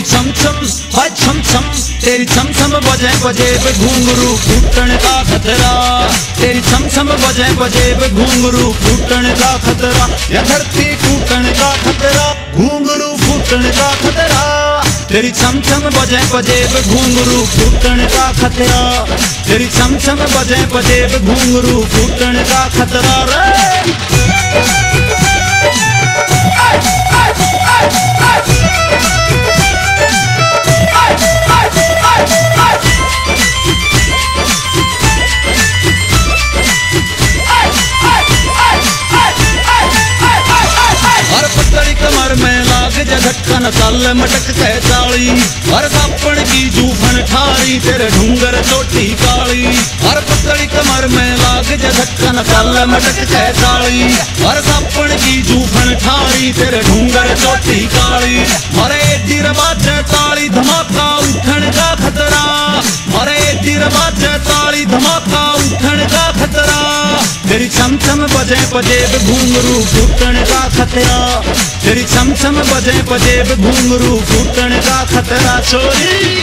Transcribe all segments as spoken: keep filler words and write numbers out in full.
छम छम हाय छम छम, तेरी छम छम बजे बजे घुंघरू फूटने का खतरा। तेरी छम छम बजे बजे घुंघरू फूटने का खतरा, या धरती टूटने का खतरा, घुंघरू फूटने का खतरा। तेरी छम छम बजे बजे घुंघरू फूटने का खतरा। तेरी छम छम बजे बजे घुंघरू फूटने का खतरा रे। कमर में लाग झटका न ताल मटक के ताली, हर सापण की जूफन ठारी तेरे ढूंगर चोटी काली। हर पतली कमर में लाग झटका न ताल मटक के ताली, हर सापण की जूफन ठारी तेरे ढूंगर चोटी काली। हरे डिर बाजे ताली धमाका उठन का खतरा, हरे डिर बाजे ताली धमाका उठन का खतरा। तेरी छम छम बजे बजे घुंघरू फूटने का खतरा। तेरी छम छम बजे बजे घुंघरू फूटने का खतरा छोरी।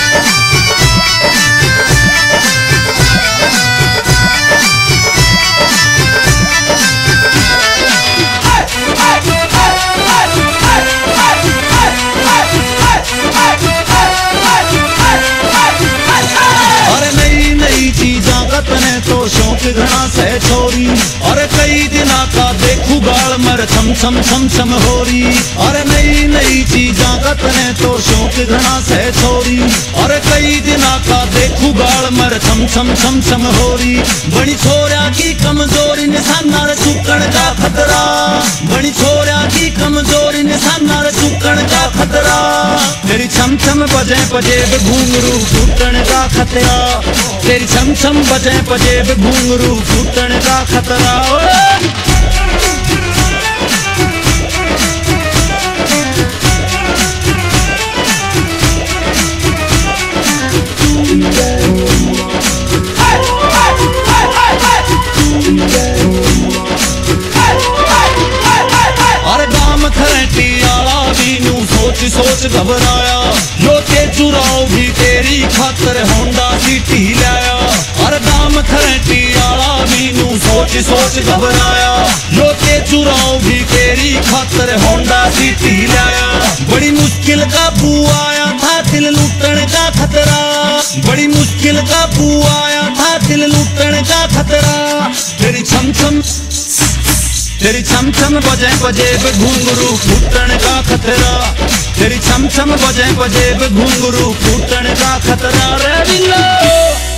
अरे नई नई चीजा का तने तो शौक घना से छोरी। अरे कई दिना का देखू गाल मर छम छम छम छम होरी। अरे नई नई चीजा का तने तो शौक घना से छोरी। अरे कई दिना का देखू गाल मर छम छम छम छम होरी। बड़ी छोरा की कमजोरी निशाना रे चुकन का खतरा, बड़ी छोरा की कमजोरी निशाना रे चुकन का खतरा। तेरी छम छम बजे बजे घुंघरू फूटने का खतरा। तेरी छम छम बजे बजे घुंघरू फूटने का खतरा। अरे दाम खरेटी आला भी नू सोच सोच घबराया, यो ते चुराओ भी तेरी खातर होंडा सिटी लाया। अरे दाम खरेटी आला भी नू सोच सोच घबराया, यो ते चुराओ भी तेरी खातर होंडा सिटी लाया। बड़ी मुश्किल का पू आया था दिल लूटने का खतरा, बड़ी मुश्किल का पू आया था दिल लूटने का खतरा। तेरी छम छम तेरी छम छम बजे बजे घुंघरू फूटने का खतरा। तेरी छम छम बजे बजे घुंघरू फूटने का खतरा रे बिल्लो।